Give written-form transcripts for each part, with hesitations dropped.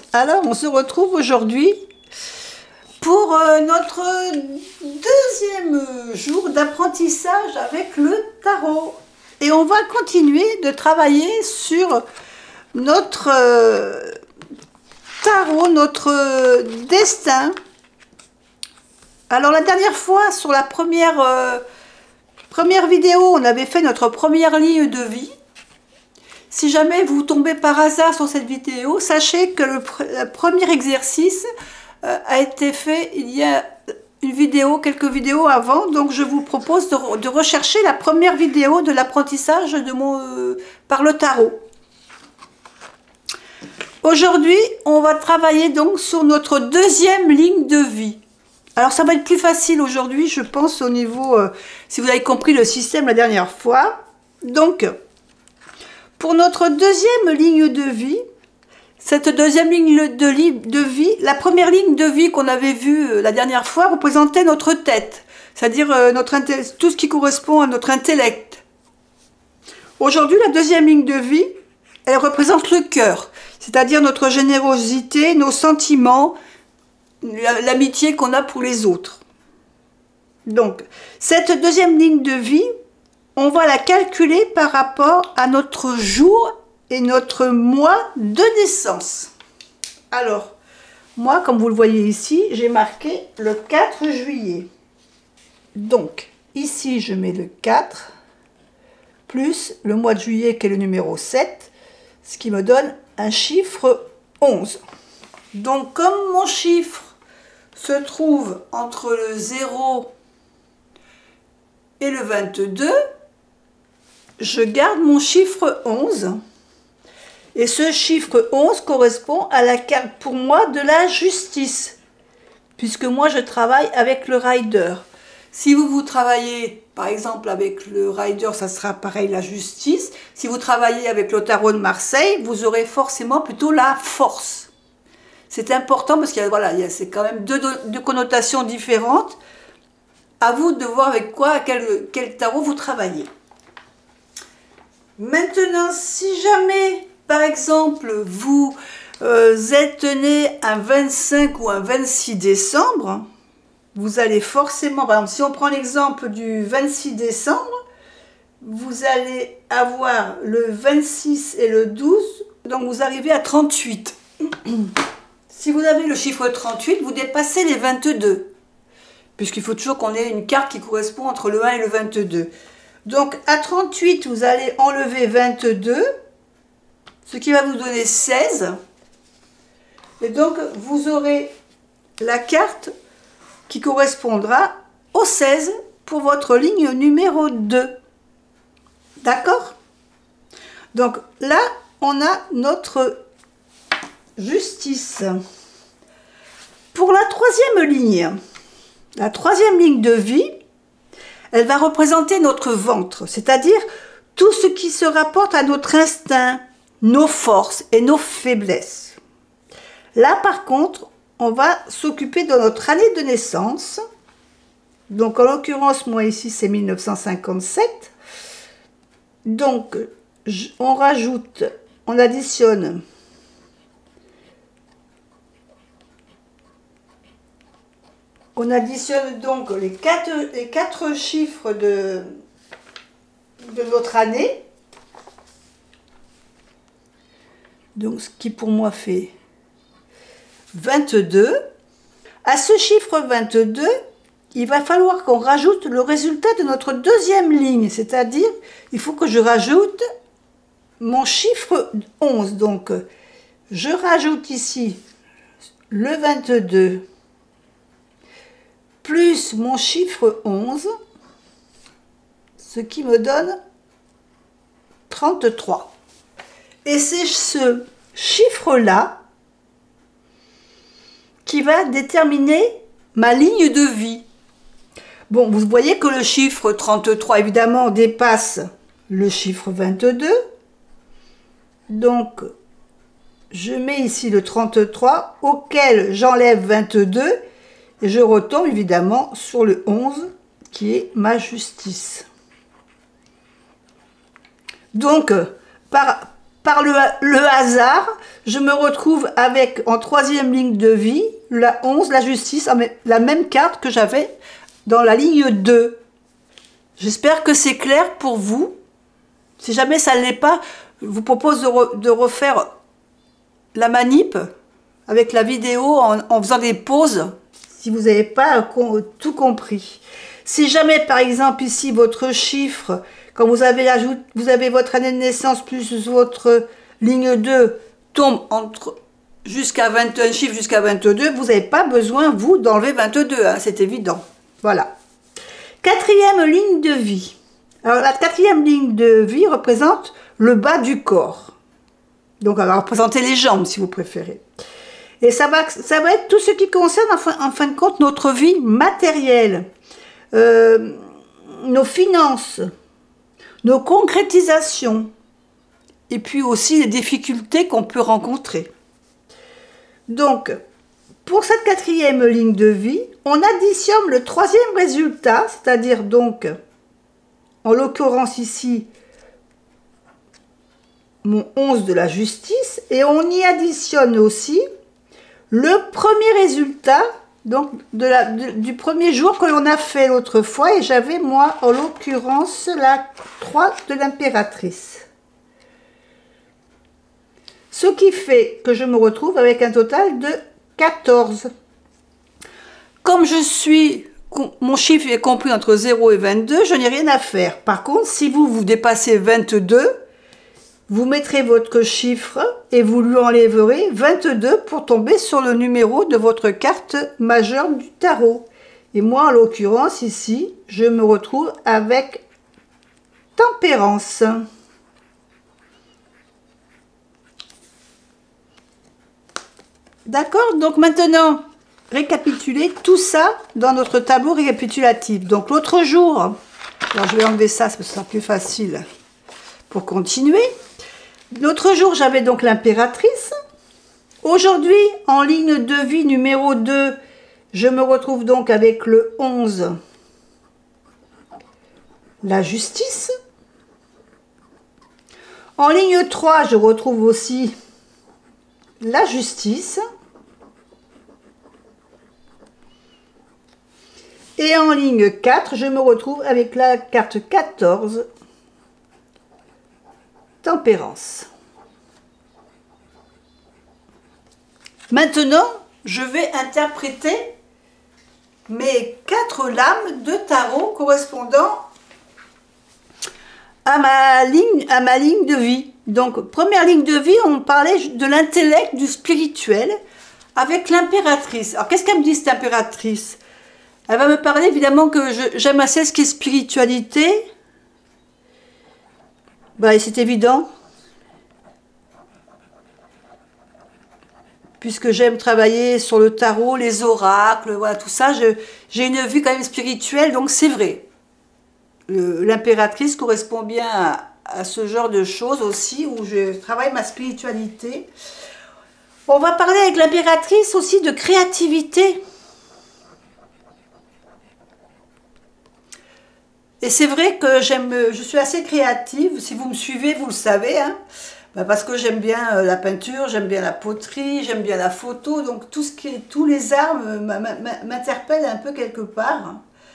Alors, on se retrouve aujourd'hui pour notre deuxième jour d'apprentissage avec le tarot. Et on va continuer de travailler sur notre tarot, notre destin. Alors, la dernière fois, sur la première vidéo, on avait fait notre première ligne de vie. Si jamais vous tombez par hasard sur cette vidéo, sachez que le premier exercice a été fait il y a quelques vidéos avant. Donc je vous propose de rechercher la première vidéo de l'apprentissage par le tarot. Aujourd'hui, on va travailler donc sur notre deuxième ligne de vie. Alors ça va être plus facile aujourd'hui, je pense, au niveau, si vous avez compris le système la dernière fois. Donc, pour notre deuxième ligne de vie, cette deuxième ligne de vie, la première ligne de vie qu'on avait vue la dernière fois représentait notre tête, c'est-à-dire tout ce qui correspond à notre intellect. Aujourd'hui, la deuxième ligne de vie, elle représente le cœur, c'est-à-dire notre générosité, nos sentiments, l'amitié qu'on a pour les autres. Donc, cette deuxième ligne de vie, on va la calculer par rapport à notre jour et notre mois de naissance. Alors, moi, comme vous le voyez ici, j'ai marqué le 4 juillet. Donc, ici, je mets le 4, plus le mois de juillet qui est le numéro 7, ce qui me donne un chiffre 11. Donc, comme mon chiffre se trouve entre le 0 et le 22, je garde mon chiffre 11. Et ce chiffre 11 correspond à la carte pour moi de la justice. Puisque moi je travaille avec le rider. Si vous travaillez par exemple avec le rider, ça sera pareil la justice. Si vous travaillez avec le tarot de Marseille, vous aurez forcément plutôt la force. C'est important parce qu'il y a, voilà, c'est quand même deux connotations différentes. À vous de voir avec quoi, quel tarot vous travaillez. Maintenant, si jamais, par exemple, vous êtes né un 25 ou un 26 décembre, vous allez forcément, par exemple, si on prend l'exemple du 26 décembre, vous allez avoir le 26 et le 12, donc vous arrivez à 38. Si vous avez le chiffre 38, vous dépassez les 22, puisqu'il faut toujours qu'on ait une carte qui correspond entre le 1 et le 22. Donc, à 38, vous allez enlever 22, ce qui va vous donner 16. Et donc, vous aurez la carte qui correspondra au 16 pour votre ligne numéro 2. D'accord? Donc, là, on a notre justice. Pour la troisième ligne de vie, elle va représenter notre ventre, c'est-à-dire tout ce qui se rapporte à notre instinct, nos forces et nos faiblesses. Là, par contre, on va s'occuper de notre année de naissance. Donc, en l'occurrence, moi ici, c'est 1957. Donc, on additionne donc les quatre chiffres de notre année. Donc, ce qui pour moi fait 22. À ce chiffre 22, il va falloir qu'on rajoute le résultat de notre deuxième ligne. C'est-à-dire, il faut que je rajoute mon chiffre 11. Donc, je rajoute ici le 22 plus mon chiffre 11, ce qui me donne 33. Et c'est ce chiffre-là qui va déterminer ma ligne de vie. Bon, vous voyez que le chiffre 33, évidemment, dépasse le chiffre 22. Donc, je mets ici le 33, auquel j'enlève 22, et je retombe évidemment sur le 11, qui est ma justice. Donc, par par le hasard, je me retrouve avec, en troisième ligne de vie, la 11, la justice, la même carte que j'avais dans la ligne 2. J'espère que c'est clair pour vous. Si jamais ça ne l'est pas, je vous propose de refaire la manip avec la vidéo en faisant des pauses, si vous n'avez pas tout compris. Si jamais, par exemple, ici, votre chiffre, quand vous avez votre année de naissance plus votre ligne 2 tombe jusqu'à 21 chiffres jusqu'à 22, vous n'avez pas besoin, vous, d'enlever 22, hein, c'est évident. Voilà. Quatrième ligne de vie. Alors, la quatrième ligne de vie représente le bas du corps. Donc, elle va représenter les jambes, si vous préférez. Et ça va être tout ce qui concerne, en fin de compte, notre vie matérielle, nos finances, nos concrétisations, et puis aussi les difficultés qu'on peut rencontrer. Donc, pour cette quatrième ligne de vie, on additionne le troisième résultat, c'est-à-dire donc, en l'occurrence ici, mon 11 de la justice, et on y additionne aussi le premier résultat donc du premier jour que l'on a fait l'autre fois, et j'avais moi en l'occurrence la 3 de l'impératrice. Ce qui fait que je me retrouve avec un total de 14. Comme mon chiffre est compris entre 0 et 22, je n'ai rien à faire. Par contre, si vous dépassez 22, vous mettrez votre chiffre et vous lui enlèverez 22 pour tomber sur le numéro de votre carte majeure du tarot. Et moi, en l'occurrence, ici, je me retrouve avec Tempérance. D'accord? Donc maintenant, récapituler tout ça dans notre tableau récapitulatif. Donc l'autre jour, alors je vais enlever ça, ce sera plus facile pour continuer. L'autre jour, j'avais donc l'impératrice. Aujourd'hui, en ligne de vie numéro 2, je me retrouve donc avec le 11, la justice. En ligne 3, je retrouve aussi la justice. Et en ligne 4, je me retrouve avec la carte 14, Tempérance. Maintenant, je vais interpréter mes 4 lames de tarot correspondant à ma ligne de vie. Donc, première ligne de vie, on parlait de l'intellect, du spirituel, avec l'impératrice. Alors, qu'est-ce qu'elle me dit, cette impératrice? Elle va me parler, évidemment, que j'aime assez ce qui est spiritualité. Bah, c'est évident. Puisque j'aime travailler sur le tarot, les oracles, voilà, tout ça. J'ai une vue quand même spirituelle, donc c'est vrai. L'impératrice correspond bien à ce genre de choses aussi, où je travaille ma spiritualité. On va parler avec l'impératrice aussi de créativité. Et c'est vrai que je suis assez créative. Si vous me suivez, vous le savez, hein. Parce que j'aime bien la peinture, j'aime bien la poterie, j'aime bien la photo. Donc tous les arts m'interpellent un peu quelque part.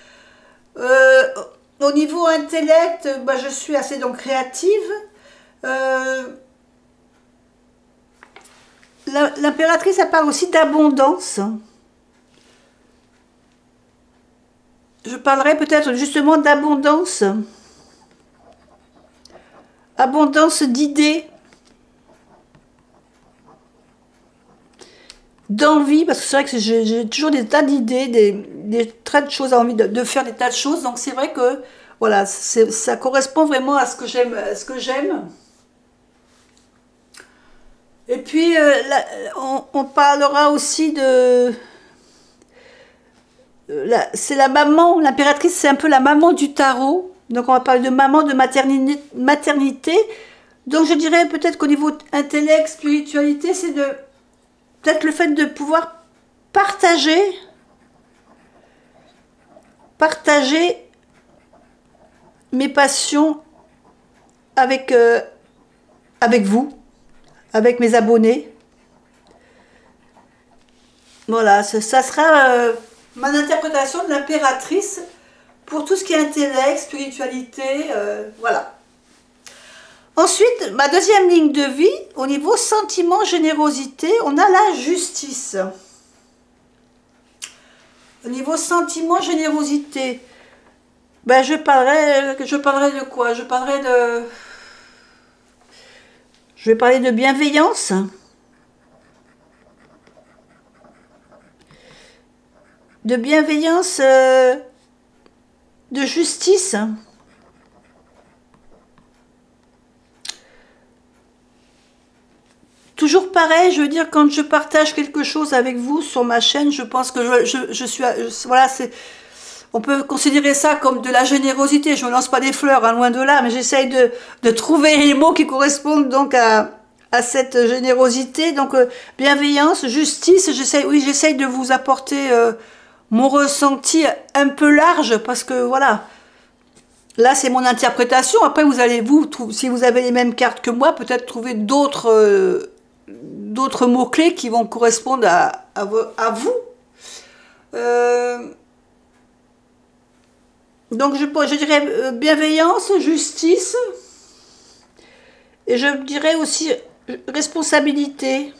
Au niveau intellect, je suis assez donc créative. L'impératrice, elle parle aussi d'abondance. Je parlerai peut-être justement d'abondance. Abondance d'idées. D'envie, parce que c'est vrai que j'ai toujours des tas d'idées, des tas de choses, envie de faire des tas de choses. Donc c'est vrai que voilà, ça correspond vraiment à ce que j'aime. Et puis on parlera aussi de... c'est la maman, l'impératrice, c'est un peu la maman du tarot. Donc on va parler de maman, de maternité. Donc je dirais peut-être qu'au niveau intellect, spiritualité, c'est peut-être le fait de pouvoir partager mes passions avec vous. avec mes abonnés. Voilà, ça sera ma interprétation de l'impératrice pour tout ce qui est intellect, spiritualité, voilà. Ensuite, ma deuxième ligne de vie, au niveau sentiment, générosité, on a la justice. Au niveau sentiment, générosité, ben je parlerai de quoi? Je vais parler de bienveillance. De bienveillance, de justice. Toujours pareil, je veux dire, quand je partage quelque chose avec vous sur ma chaîne, je pense que je suis... voilà, on peut considérer ça comme de la générosité. Je ne lance pas des fleurs, hein, loin de là, mais j'essaye de trouver les mots qui correspondent donc à cette générosité. Donc, bienveillance, justice, j'essaye de vous apporter mon ressenti un peu large, parce que voilà... Là, c'est mon interprétation. Après, si vous avez les mêmes cartes que moi, peut-être trouver d'autres mots-clés qui vont correspondre à vous. Donc, je dirais bienveillance, justice, et je dirais aussi responsabilité.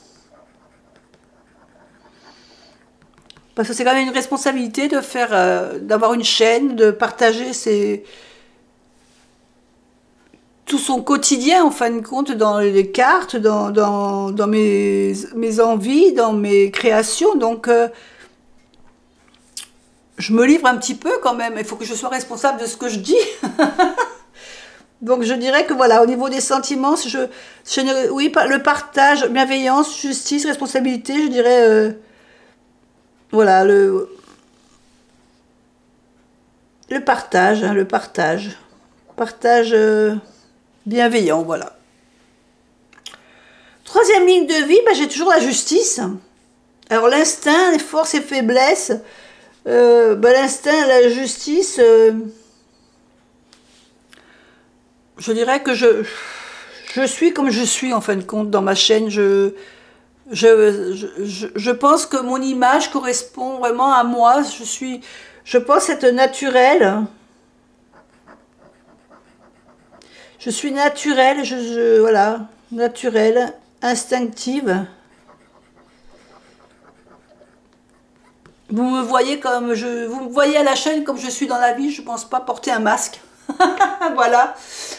Parce que c'est quand même une responsabilité de d'avoir une chaîne, de partager tout son quotidien, en fin de compte, dans les cartes, dans mes envies, dans mes créations. Donc, je me livre un petit peu quand même. Il faut que je sois responsable de ce que je dis. Donc, je dirais que voilà, au niveau des sentiments, oui, le partage, bienveillance, justice, responsabilité, je dirais... voilà, le partage, hein, le partage bienveillant, voilà. Troisième ligne de vie, ben, j'ai toujours la justice. Alors l'instinct, les forces et faiblesses, ben, l'instinct, la justice, je dirais que je suis comme je suis en fin de compte dans ma chaîne. Je pense que mon image correspond vraiment à moi. Je pense être naturelle. Je suis naturelle, voilà, naturelle, instinctive. Vous me voyez vous me voyez à la chaîne comme je suis dans la vie. Je ne pense pas porter un masque. Voilà.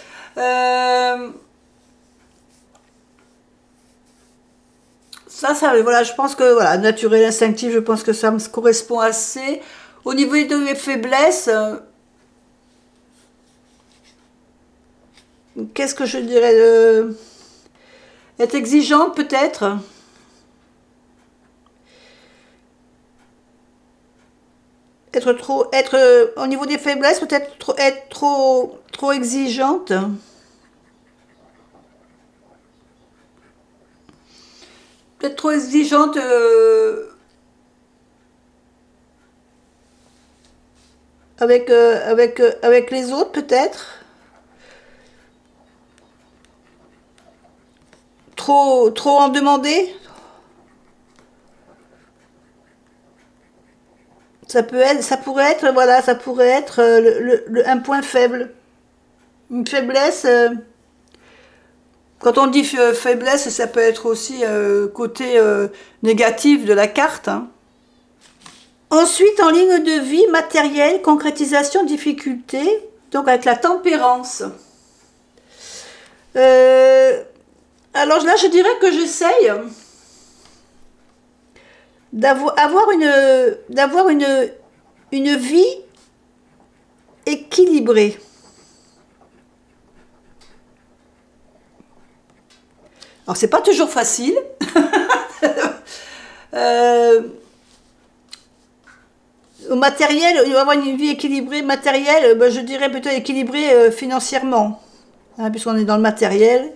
Voilà, je pense que, voilà, naturel, instinctif, je pense que ça me correspond assez. Au niveau de mes faiblesses, qu'est-ce que je dirais? Être exigeante, peut-être. Au niveau des faiblesses, peut-être être trop exigeante. Peut-être trop exigeante avec les autres, peut-être. Trop en demander. Ça pourrait être, voilà, ça pourrait être un point faible. Une faiblesse... quand on dit faiblesse, ça peut être aussi côté négatif de la carte. Hein. Ensuite, en ligne de vie, matériel, concrétisation, difficulté, donc avec la tempérance. Alors là, je dirais que j'essaye d'avoir une vie équilibrée. Alors, c'est pas toujours facile. Au matériel, il va avoir une vie équilibrée. Matériel, ben, je dirais plutôt équilibrée financièrement. Hein, puisqu'on est dans le matériel.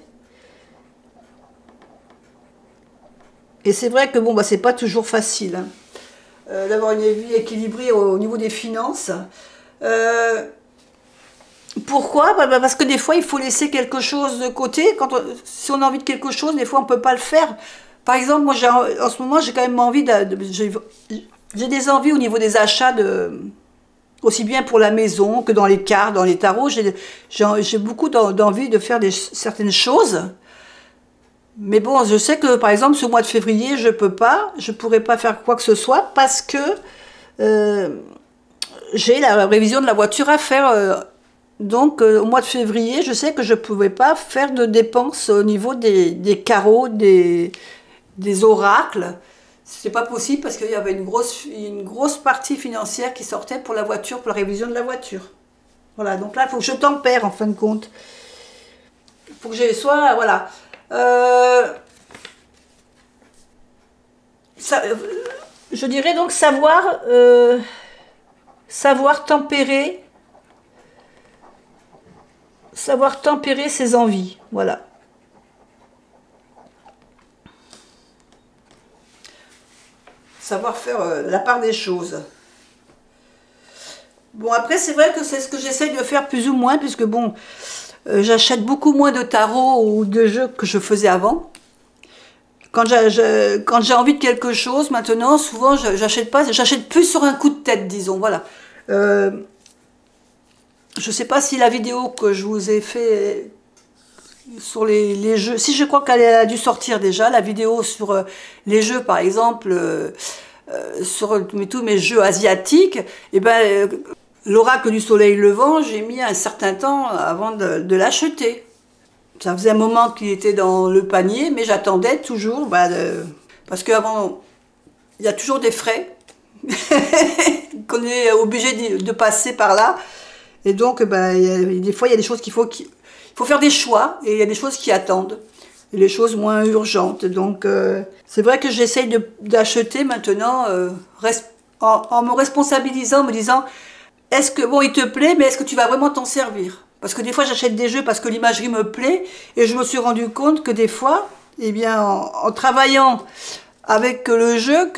Et c'est vrai que bon, bah, c'est pas toujours facile hein, d'avoir une vie équilibrée au niveau des finances. Pourquoi? Parce que des fois, il faut laisser quelque chose de côté. Si on a envie de quelque chose, des fois, on ne peut pas le faire. Par exemple, moi, en ce moment, j'ai quand même envie j'ai des envies au niveau des achats, aussi bien pour la maison que dans les cartes, dans les tarots. J'ai beaucoup d'envie de faire certaines choses. Mais bon, je sais que, par exemple, ce mois de février, je ne pourrai pas faire quoi que ce soit parce que j'ai la révision de la voiture à faire. Donc, au mois de février, je sais que je ne pouvais pas faire de dépenses au niveau des carreaux, des oracles. C'est pas possible parce qu'il y avait une grosse partie financière qui sortait pour la voiture, pour la révision de la voiture. Voilà, donc là, il faut que je tempère en fin de compte. Il faut que je sois, voilà. Je dirais donc savoir tempérer ses envies, voilà. Savoir faire la part des choses. Bon, après, c'est vrai que c'est ce que j'essaye de faire plus ou moins, puisque bon, j'achète beaucoup moins de tarots ou de jeux que je faisais avant. Quand j'ai envie de quelque chose, maintenant, souvent, j'achète plus sur un coup de tête, disons, voilà. Je ne sais pas si la vidéo que je vous ai fait sur les jeux, si je crois qu'elle a dû sortir déjà, la vidéo sur les jeux, par exemple, sur tous mes jeux asiatiques, et ben, l'oracle du soleil levant, j'ai mis un certain temps avant de l'acheter. Ça faisait un moment qu'il était dans le panier, mais j'attendais toujours, parce qu'avant, il y a toujours des frais, qu'on est obligé de passer par là. Et donc, des fois, il y a des choses il faut faire des choix, et il y a des choses qui attendent, et les choses moins urgentes. Donc, c'est vrai que j'essaye d'acheter maintenant, en me responsabilisant, en me disant, est-ce que, bon, il te plaît, mais est-ce que tu vas vraiment t'en servir? Parce que des fois, j'achète des jeux parce que l'imagerie me plaît, et je me suis rendu compte que des fois, eh bien, en travaillant avec le jeu,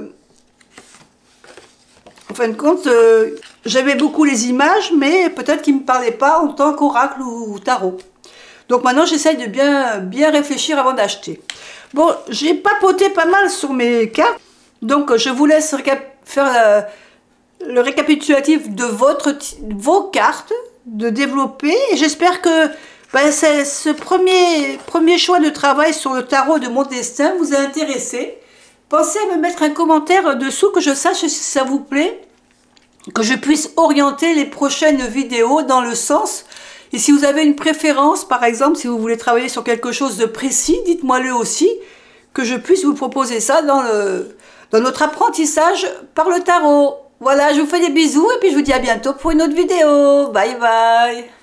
en fin de compte, j'aimais beaucoup les images, mais peut-être qu'ils ne me parlaient pas en tant qu'oracle ou tarot. Donc maintenant, j'essaye de bien réfléchir avant d'acheter. Bon, j'ai papoté pas mal sur mes cartes, donc je vous laisse faire le récapitulatif de vos cartes, de développer, et j'espère que ce premier choix de travail sur le tarot de mon destin vous a intéressé. Pensez à me mettre un commentaire dessous, que je sache si ça vous plaît, que je puisse orienter les prochaines vidéos dans le sens. Et si vous avez une préférence, par exemple, si vous voulez travailler sur quelque chose de précis, dites-moi-le aussi, que je puisse vous proposer ça dans notre apprentissage par le tarot. Voilà, je vous fais des bisous et puis je vous dis à bientôt pour une autre vidéo. Bye bye.